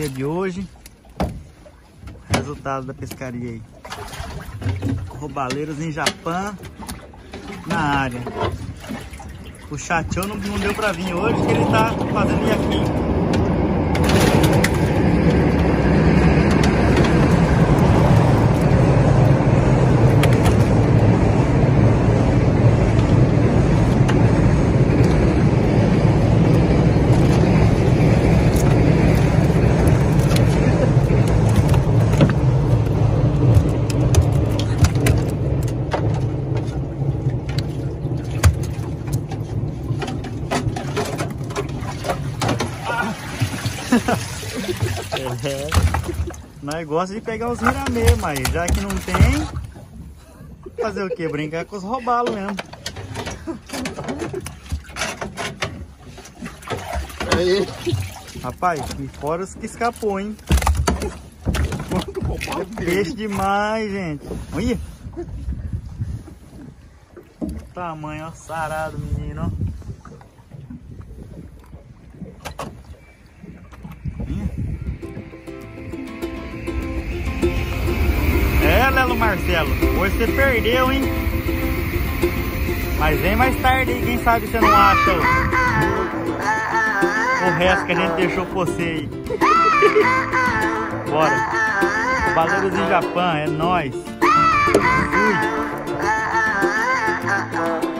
dia de hoje. Resultado da pescaria aí. Robaleiros em Japão na área. O Chachão não deu pra vir hoje, que ele tá fazendo iaquinho. Nós gostamos de pegar os miramê, mas já que não tem, fazer o que? Brincar com os robalos mesmo. Aí. Rapaz, e fora os que escapou, hein? É peixe demais, gente. Olha! Tamanho, ó, sarado, menino, ó. É, Lelo Marcelo, hoje você perdeu, hein? Mas vem mais tarde aí, quem sabe você não acha o resto que a gente deixou pra você aí. Bora. Robaleiros em Japão, é nóis. Fui.